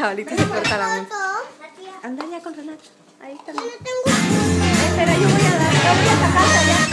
chavalito se corta la uña. Anda ya con Renata. Ahí está. Espera, yo voy a sacarla ya.